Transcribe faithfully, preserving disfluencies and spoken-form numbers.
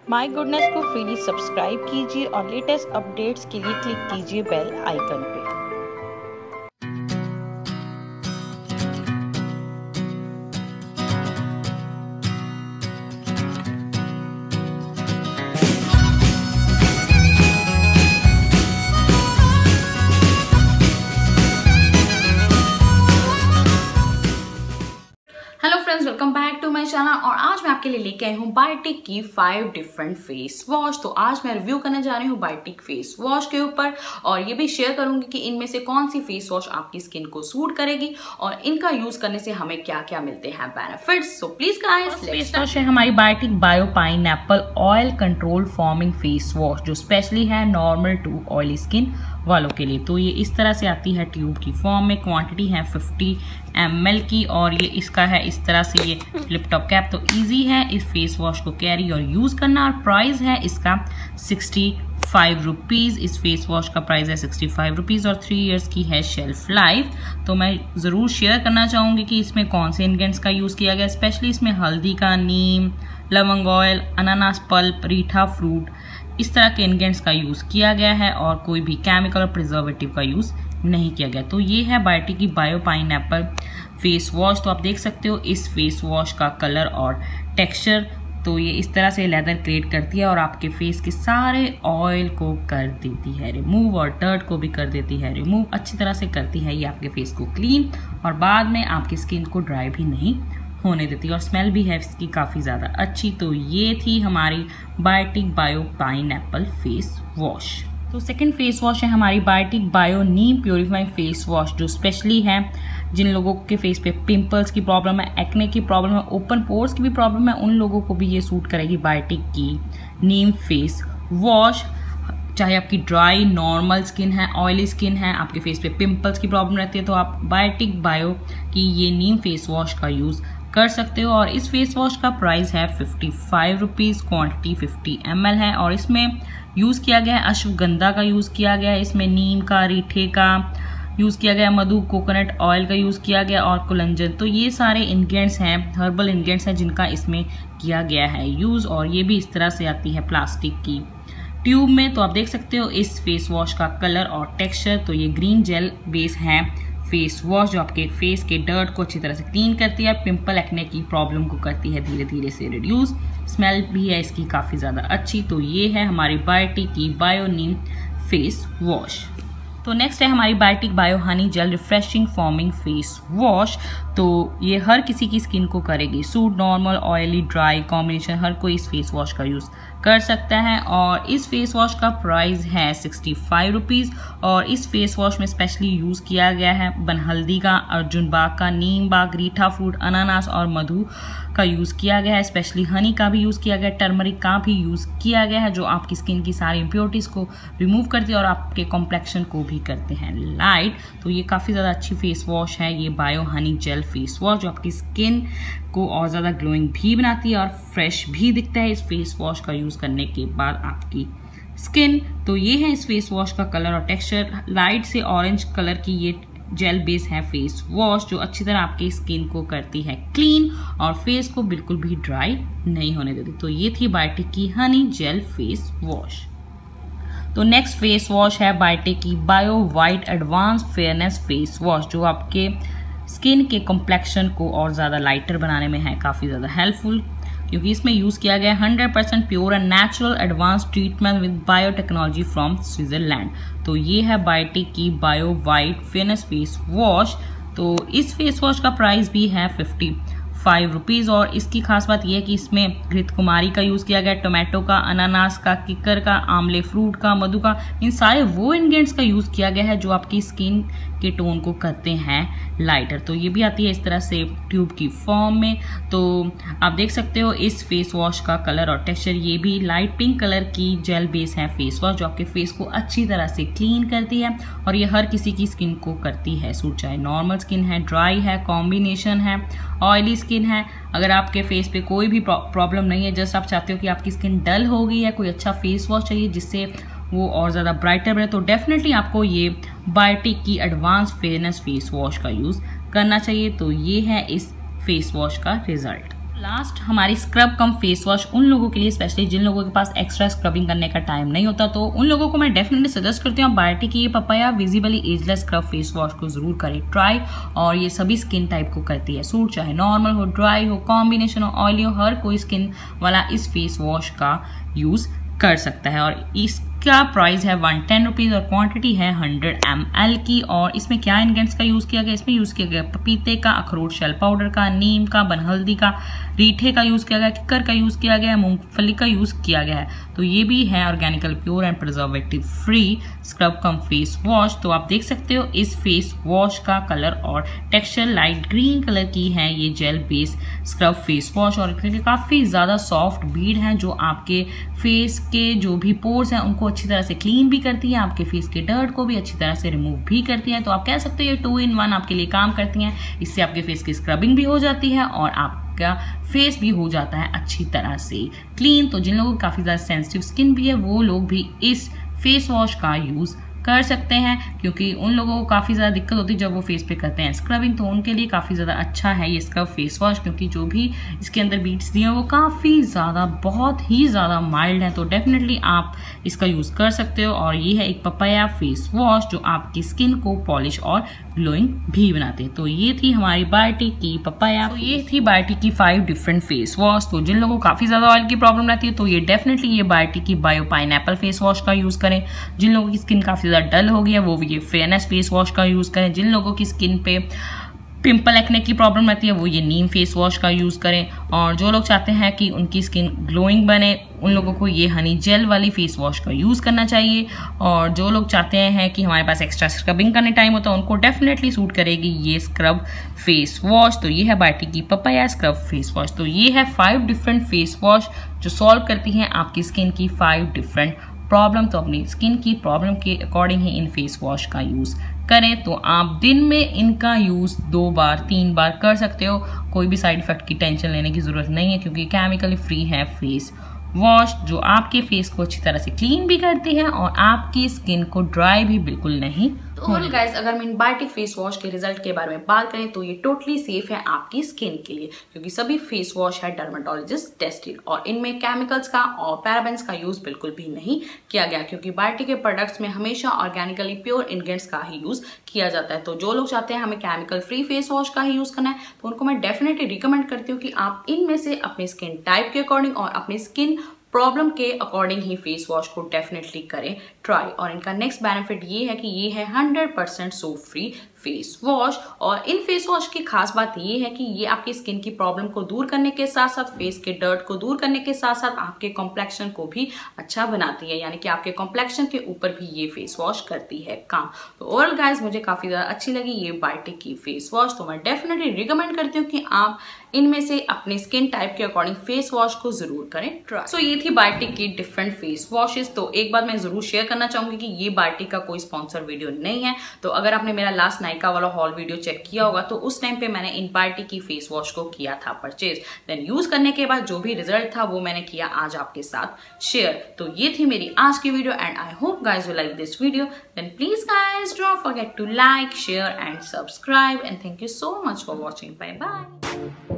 My goodness को freely subscribe कीजिए और लेटेस्ट अपडेट्स के लिए क्लिक कीजिए बेल आइकन पे। Hello friends, welcome back to my channel. और आज मैं आपके लिए लेके आई हूँ बायोटिक की फाइव डिफरेंट फेस वॉश। तो आज मैं रिव्यू करने जा रही हूँ बायोटिक फेस वॉश के ऊपर और ये भी शेयर करूंगी कि इनमें से कौन सी फेस वॉश आपकी स्किन को सूट करेगी और इनका यूज करने से हमें क्या क्या मिलते हैं benefits. So please guys, face wash है हमारी Biotique bio pineapple oil control foaming face wash, जो स्पेशली है नॉर्मल टू ऑयली स्किन वालों के लिए। तो ये इस तरह से आती है ट्यूब की फॉर्म में, क्वांटिटी है फिफ्टी एम एल की और ये इसका है इस तरह से ये फ्लिप टॉप कैप। तो इजी है इस फेस वॉश को कैरी और यूज करना। और प्राइस है इसका सिक्सटी फाइव रुपीज़। इस फेस वॉश का प्राइस है सिक्सटी फाइव रुपीज़ और थ्री इयर्स की है शेल्फ लाइफ। तो मैं ज़रूर शेयर करना चाहूँगी कि इसमें कौन से इंग्रेडिएंट्स का यूज़ किया गया। स्पेशली इसमें हल्दी का, नीम, लवंग ऑयल, अनानास पल्प, रीठा फ्रूट, इस तरह के इंग्रेडिएंट्स का यूज़ किया गया है और कोई भी केमिकल और प्रिजर्वेटिव का यूज़ नहीं किया गया। तो ये है बायोटिक की बायो पाइनएप्पल फेस वॉश। तो आप देख सकते हो इस फेस वॉश का कलर और टेक्सचर। तो ये इस तरह से लेदर क्रिएट करती है और आपके फेस के सारे ऑयल को कर देती है रिमूव और डर्ट को भी कर देती है रिमूव। अच्छी तरह से करती है ये आपके फेस को क्लीन और बाद में आपकी स्किन को ड्राई भी नहीं होने देती और स्मेल भी है इसकी काफ़ी ज़्यादा अच्छी। तो ये थी हमारी Biotique bio pineapple face wash. तो सेकंड फेस वॉश है हमारी Biotique bio neem purifying face wash, जो स्पेशली है जिन लोगों के फेस पे पिंपल्स की प्रॉब्लम है, एक्ने की प्रॉब्लम है, ओपन पोर्स की भी प्रॉब्लम है, उन लोगों को भी ये सूट करेगी बायोटिक की नीम फेस वॉश। चाहे आपकी ड्राई नॉर्मल स्किन है, ऑयली स्किन है, आपके फेस पे पिंपल्स की प्रॉब्लम रहती है, तो आप बायोटिक बायो की ये नीम फेस वॉश का यूज़ कर सकते हो। और इस फेस वॉश का प्राइस है fifty five rupees, quantity fifty M L है और इसमें यूज़ किया गया है अश्वगंधा का यूज़ किया गया है, इसमें नीम का, रीठे का यूज़ किया गया, मधु कोकोनट ऑयल का यूज़ किया गया और कुलंजन। तो ये सारे इंग्रेडिएंट्स हैं, हर्बल इंग्रेडिएंट्स हैं जिनका इसमें किया गया है यूज़। और ये भी इस तरह से आती है प्लास्टिक की ट्यूब में। तो आप देख सकते हो इस फेस वॉश का कलर और टेक्सचर। तो ये ग्रीन जेल बेस है फेस वॉश, जो आपके फेस के डर्ट को अच्छी तरह से क्लीन करती है, पिंपल एक्ने की प्रॉब्लम को करती है धीरे धीरे से रिड्यूस। स्मेल भी है इसकी काफ़ी ज़्यादा अच्छी। तो ये है हमारी बायोटिक की बायो नीम फेस वॉश। तो नेक्स्ट है हमारी Biotique bio honey gel refreshing foaming face wash. तो ये हर किसी की स्किन को करेगी suit, normal, oily, dry combination हर कोई इस फेस वॉश का यूज़ कर सकता है। और इस फेस वॉश का प्राइस है सिक्सटी फाइव रुपीज़ और इस फेस वॉश में स्पेशली यूज़ किया गया है बनहल्दी का, अर्जुन बाग का, नीम बाग, रीठा फ्रूट, अनानास और मधु का यूज़ किया गया है। स्पेशली हनी का भी यूज़ किया गया है, टर्मरिक का भी यूज़ किया गया है, जो आपकी स्किन की सारी इम्प्योरिटीज़ को रिमूव करती है और आपके कॉम्प्लेक्शन को भी करते हैं लाइट। तो ये काफ़ी ज़्यादा अच्छी फेस वॉश है ये bio honey gel face wash, जो आपकी स्किन को और ज़्यादा ग्लोइंग भी बनाती है और फ्रेश भी दिखता है इस फेस वॉश का यूज़ करने के बाद आपकी स्किन। तो ये है इस फेस वॉश का कलर और टेक्सचर। लाइट से ऑरेंज कलर की ये जेल बेस है फेस वॉश, जो अच्छी तरह आपकी स्किन को करती है क्लीन और फेस को बिल्कुल भी ड्राई नहीं होने देती। तो ये थी बायोटिक की हनी जेल फेस वॉश। तो नेक्स्ट फेस वॉश है बायोटिक की bio white advance fairness face wash, जो आपके स्किन के कॉम्प्लेक्शन को और ज़्यादा लाइटर बनाने में है काफ़ी ज़्यादा हेल्पफुल, क्योंकि इसमें यूज़ किया गया hundred percent pure and natural advance treatment with biotechnology from Switzerland. तो ये है बायोटिक की bio white fairness face wash. तो इस फेस वॉश का प्राइस भी है फिफ्टी फाइव रुपीज़ और इसकी खास बात यह है कि इसमें घृत कुमारी का यूज़ किया गया, टोमेटो का, अनानास का, किकर का, आंवले फ्रूट का, मधु का, इन सारे वो इंग्रेडिएंट्स का यूज़ किया गया है जो आपकी स्किन के टोन को करते हैं लाइटर। तो ये भी आती है इस तरह से ट्यूब की फॉर्म में। तो आप देख सकते हो इस फेस वॉश का कलर और टेक्सचर। ये भी लाइट पिंक कलर की जेल बेस है फेस वॉश, जो आपके फेस को अच्छी तरह से क्लीन करती है और ये हर किसी की स्किन को करती है सूट, चाहे नॉर्मल स्किन है, ड्राई है, कॉम्बिनेशन है, ऑयली स्किन है। अगर आपके फेस पे कोई भी प्रॉब्लम नहीं है, जस्ट आप चाहते हो कि आपकी स्किन डल हो गई है, कोई अच्छा फेस वॉश चाहिए जिससे वो और ज़्यादा ब्राइटर बने, तो डेफिनेटली आपको ये बायोटिक की एडवांस फेयरनेस फेस वॉश का यूज़ करना चाहिए। तो ये है इस फेस वॉश का रिजल्ट। लास्ट हमारी स्क्रब कम फेस वॉश उन लोगों के लिए, स्पेशली जिन लोगों के पास एक्स्ट्रा स्क्रबिंग करने का टाइम नहीं होता, तो उन लोगों को मैं डेफिनेटली सजेस्ट करती हूँ बायोटिक की ये papaya visibly ageless scrub face wash को जरूर करें ट्राई। और ये सभी स्किन टाइप को करती है सूट, चाहे नॉर्मल हो, ड्राई हो, कॉम्बिनेशन हो, ऑयली हो, हर कोई स्किन वाला इस फेस वॉश का यूज कर सकता है। और इसका प्राइस है वन टेन रुपीज़ और क्वांटिटी है हंड्रेड एम एल की। और इसमें क्या इंग्रेडिएंट्स का यूज़ किया गया, इसमें यूज़ किया गया पपीते का, अखरोट शेल पाउडर का, नीम का, बनहल्दी का, रीठे का यूज़ किया गया, किक्कर का यूज़ किया गया है, मूंगफली का यूज़ किया गया है। तो ये भी है organically pure and preservative free scrub cum face wash. तो आप देख सकते हो इस फेस वॉश का कलर और टेक्सचर लाइट ग्रीन कलर की है ये gel base scrub face wash. और काफ़ी ज़्यादा सॉफ्ट बीड हैं जो आपके फेस के जो भी पोर्स हैं उनको अच्छी तरह से क्लीन भी करती है, आपके फेस के डर्ट को भी अच्छी तरह से रिमूव भी करती है। तो आप कह सकते हो ये टू इन वन आपके लिए काम करती हैं। इससे आपके फेस की स्क्रबिंग भी हो जाती है और आपका फेस भी हो जाता है अच्छी तरह से क्लीन। तो जिन लोगों की काफ़ी ज़्यादा सेंसिटिव स्किन भी है वो लोग भी इस फेस वॉश का यूज़ कर सकते हैं, क्योंकि उन लोगों को काफ़ी ज़्यादा दिक्कत होती है जब वो फेस पे करते हैं स्क्रबिंग, तो उनके लिए काफ़ी ज़्यादा अच्छा है ये स्क्रब फेस वॉश, क्योंकि जो भी इसके अंदर बीट्स दिए हैं वो काफ़ी ज़्यादा बहुत ही ज़्यादा माइल्ड है। तो डेफिनेटली आप इसका यूज़ कर सकते हो। और ये है एक पपाया फेस वॉश जो आपकी स्किन को पॉलिश और ग्लोइंग भी बनाते हैं। तो ये थी हमारी बायोटिक की पपाया, तो ये थी बायोटिक की फाइव डिफरेंट फेस वॉश। तो जिन लोगों को काफ़ी ज़्यादा ऑयल की प्रॉब्लम रहती है तो ये डेफिनेटली ये बायोटिक की बायो पाइनएप्पल फेस वॉश का यूज़ करें। जिन लोगों की स्किन काफ़ी डल हो गया वो भी ये फेयरनेस फेस वॉश का यूज करें। जिन लोगों की स्किन पे पिंपल एक्ने की प्रॉब्लम रहती है वो ये नीम फेस वॉश का यूज करें। और जो लोग चाहते हैं कि उनकी स्किन ग्लोइंग बने उन लोगों को ये हनी जेल वाली फेस वॉश का यूज करना चाहिए। और जो लोग चाहते हैं कि हमारे पास एक्स्ट्रा स्क्रबिंग करने टाइम होता है उनको डेफिनेटली सूट करेगी ये स्क्रब फेस वॉश। तो ये है बायोटिक की पपाया स्क्रब फेस वॉश। तो ये है फाइव डिफरेंट फेस वॉश जो सॉल्व करती हैं आपकी स्किन की फाइव डिफरेंट प्रॉब्लम। तो अपनी स्किन की प्रॉब्लम के अकॉर्डिंग ही इन फेस वॉश का यूज़ करें। तो आप दिन में इनका यूज़ दो बार तीन बार कर सकते हो, कोई भी साइड इफेक्ट की टेंशन लेने की ज़रूरत नहीं है, क्योंकि केमिकली फ्री है फेस वॉश जो आपके फेस को अच्छी तरह से क्लीन भी करती है और आपकी स्किन को ड्राई भी बिल्कुल नहीं। तो ऑल गाइस, अगर हम इन बायोटिक फेस वॉश के रिजल्ट के बारे में बात करें तो ये टोटली सेफ है आपकी स्किन के लिए, क्योंकि सभी फेस वॉश है डर्मेटोलॉजिस्ट टेस्टेड और इनमें केमिकल्स का और पैराबेंस का यूज बिल्कुल भी नहीं किया गया, क्योंकि बायोटिक के प्रोडक्ट्स में हमेशा ऑर्गेनिकली प्योर इंग्रेडिएंट्स का ही यूज किया जाता है। तो जो लोग चाहते हैं हमें केमिकल फ्री फेस वॉश का ही यूज करना है तो उनको मैं डेफिनेटली रिकमेंड करती हूँ कि आप इनमें से अपने स्किन टाइप के अकॉर्डिंग और अपने स्किन प्रॉब्लम के अकॉर्डिंग ही फेस वॉश को डेफिनेटली करें ट्राई। और इनका नेक्स्ट बेनिफिट ये है कि ये है hundred percent soap free face wash. और इन फेस वॉश की खास बात ये है कि ये आपकी स्किन की प्रॉब्लम को दूर करने के साथ साथ फेस के डर्ट को दूर करने के साथ साथ आपके कॉम्प्लेक्शन को भी अच्छा बनाती है, यानी कि आपके कॉम्प्लेक्शन के ऊपर भी ये फेस वॉश करती है काम। तो ओवरऑल गाइस, मुझे काफी ज्यादा अच्छी लगी ये बायोटिक की फेस वॉश, तो मैं डेफिनेटली रिकमेंड करती हूँ कि आप इनमें से अपने स्किन टाइप के अकॉर्डिंग फेस वॉश को जरूर करें ट्राई। सो so, ये थी बायोटिक की डिफरेंट फेस वॉशेस। तो एक बात मैं जरूर शेयर करना चाहूंगी कि ये बायोटिक का कोई स्पॉन्सर वीडियो नहीं है। तो अगर आपने मेरा लास्ट नायका वाला हॉल वीडियो चेक किया होगा तो उस टाइम पे मैंने इन बायोटिक की फेस वॉश को किया था परचेज, देन यूज करने के बाद जो भी रिजल्ट था वो मैंने किया आज आपके साथ शेयर। तो ये थी मेरी आज की video and I hope guys you like this video. Then please guys don't forget to like, share and subscribe and thank you so much for watching. Bye bye.